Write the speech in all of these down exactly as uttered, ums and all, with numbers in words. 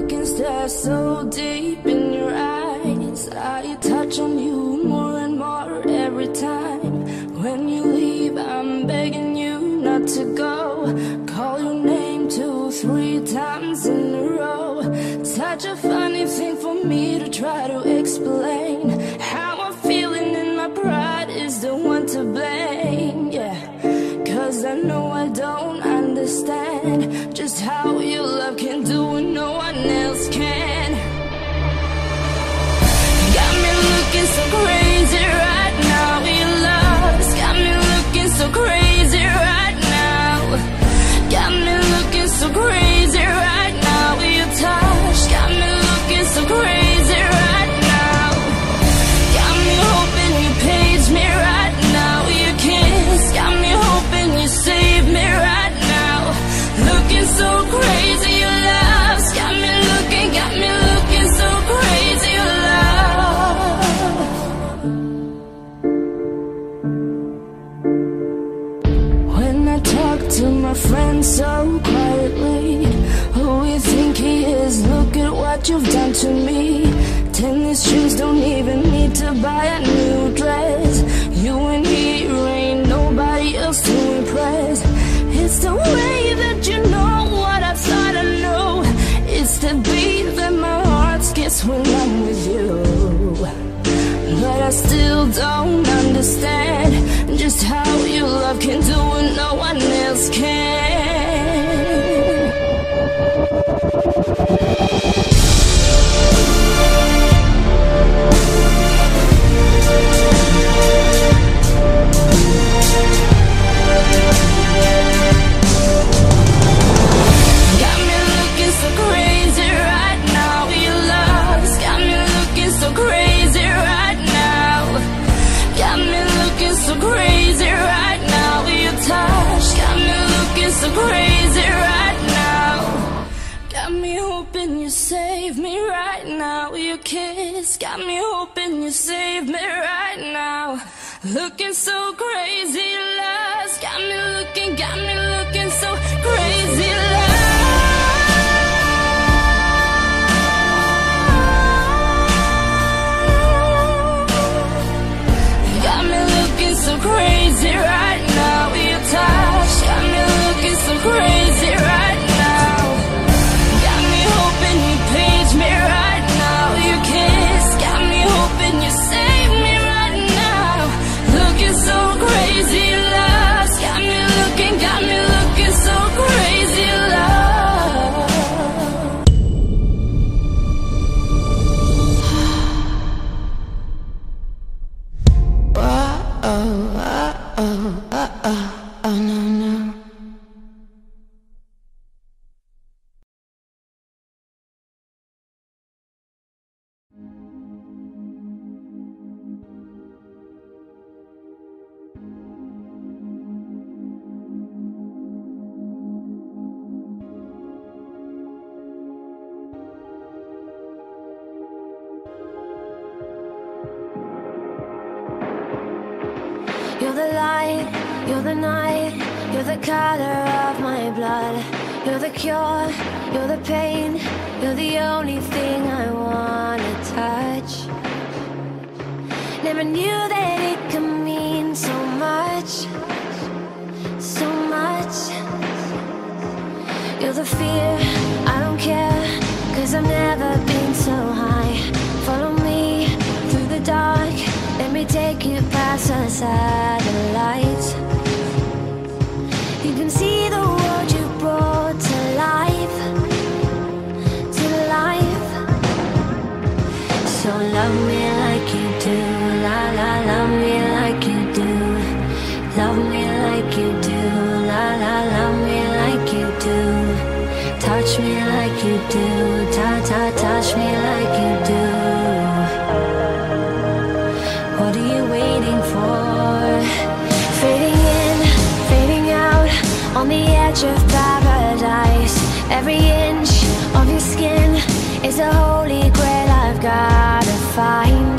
can stare so deep in your eyes. I touch on you more and more every time. When you leave, I'm begging you not to go. Call your name two, three times in a row. Such a funny thing for me to try to explain. How I'm feeling and my pride is the one to blame. Yeah, cause I know I don't understand just how your love can do what no one else can. Got me looking so crazy right now. Your love's got me looking so crazy right now. Got me looking so crazy right now. Your touch got me looking so crazy right now. Got me hoping you page me right now. Your kiss got me hoping you save me right now. Looking so crazy, your love's got me looking, got me looking so crazy, your love. When I talk to my friends so quietly, who you think he is? Look at what you've done to me. Tennis shoes, don't even need to buy a new dress. You and me, ain't nobody else to impress. It's the way that you know what I thought I know. It's the beat that my heart skips when I'm with you. But I still don't understand just how your love can do what no one else can. Got me looking so crazy right now. Your love's got me looking so crazy right now. Got me looking so crazy right now. Your touch got me looking so crazy right now. Got me hoping you save me right now. Your kiss got me hoping you save me right now. Looking so crazy, love's got me looking, got me looking so crazy, love. Got me looking so crazy right now. Your touch got me looking so crazy right now. Got me hoping you page me right now. Your kiss got me hoping you save me right now. Looking so crazy, love. Got me looking, got me looking so crazy, love. Oh, oh, oh, oh, oh, oh, no, no. You're the light, you're the night, you're the color of my blood. You're the cure, you're the pain, you're the only thing I wanna touch. Never knew that it could mean so much, so much. You're the fear, I don't care, cause I've never been so high. Follow me through the dark, let me take you past the satellites. You can see the world you brought to life, to life. So love me like you do, la la, love me like you do. Love me like you do, la la, love me like you do. Touch me like you do, ta ta, touch me like you do. What are you waiting for? Fading in, fading out, on the edge of paradise. Every inch of your skin is a holy grail I've gotta find.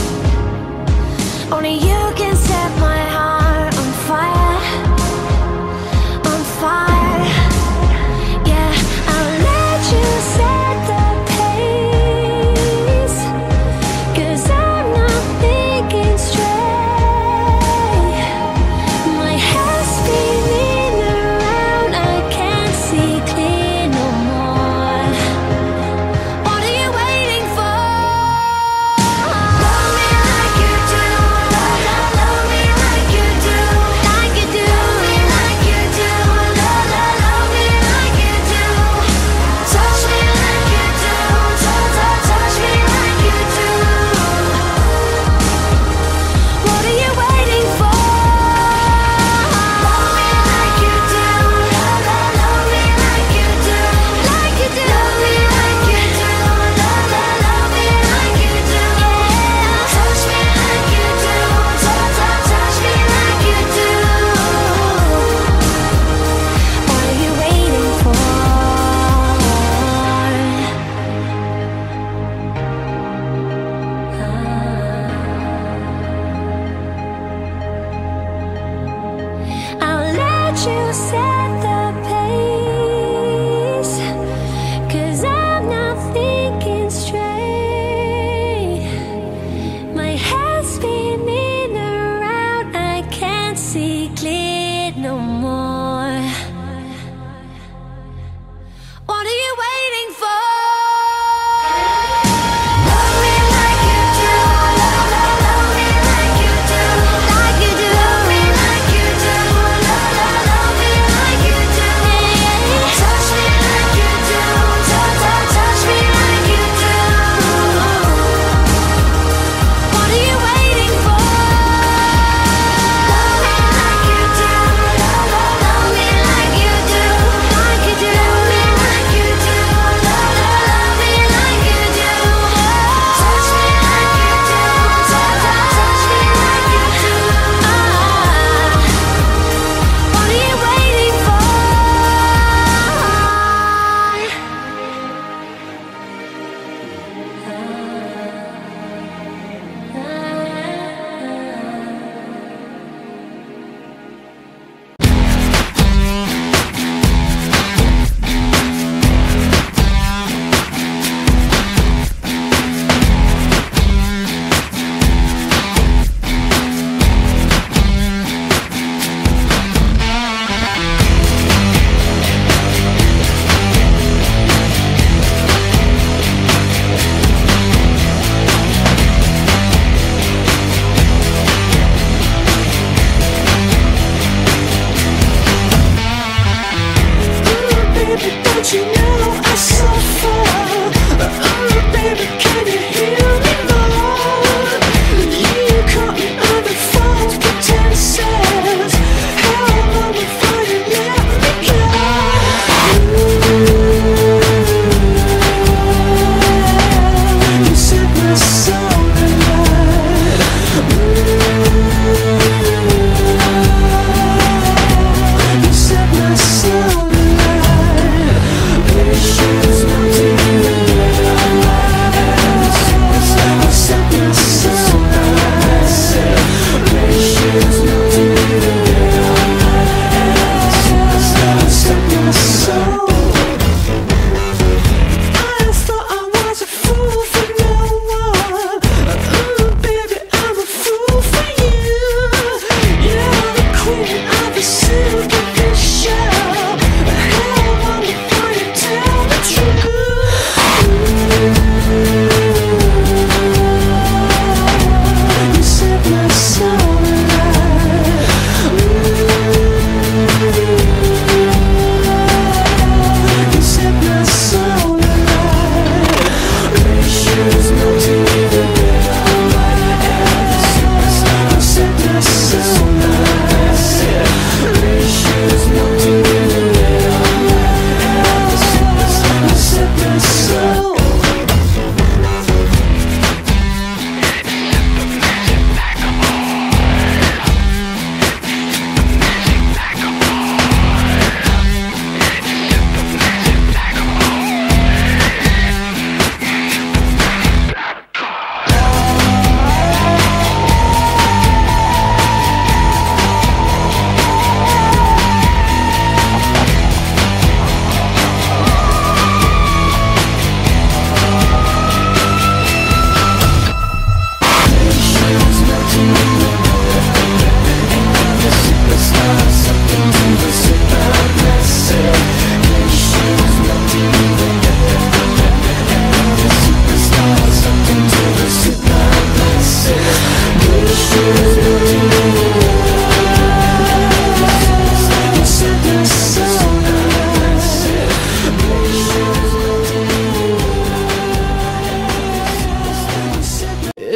Only you can set my heart on fire, on fire. Yeah, I'll let you set the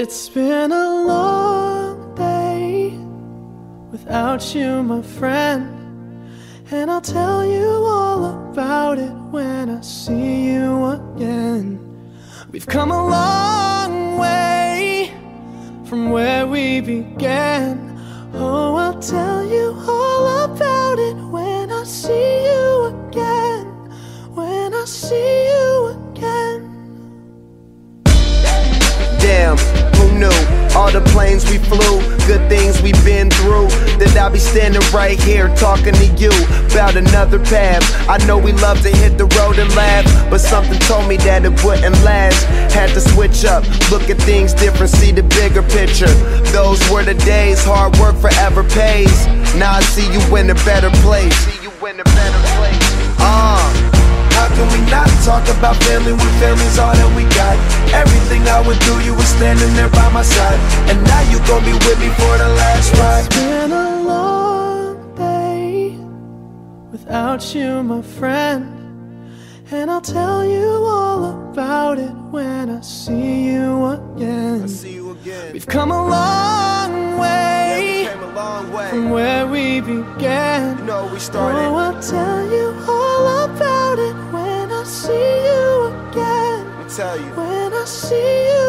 It's been a long day without you, my friend, and I'll tell you all about it when I see you again. We've come a long way from where we began. Oh, I'll tell you all about it when I see you again. When I see you again. Damn, who knew? All the planes we flew, good things we've been through, that I'll be standing right here talking to you about another path. I know we love to hit the road and laugh, but something told me that it wouldn't last. Had to switch up, look at things different, see the bigger picture. Those were the days, hard work forever pays. Now I see you in a better place. See you in a better place. Uh How can we not talk about family when family's all that we got? Everything I went through, you were standing there by my side, and now you gon' be with me for the last ride. It's been a long day without you, my friend, and I'll tell you all about it when I see you again. I see you again. We've come a long way, yeah, we came a long way from where we began. You know we started. Oh, I'll tell you all about it when I see you again. Let me tell you. When I see you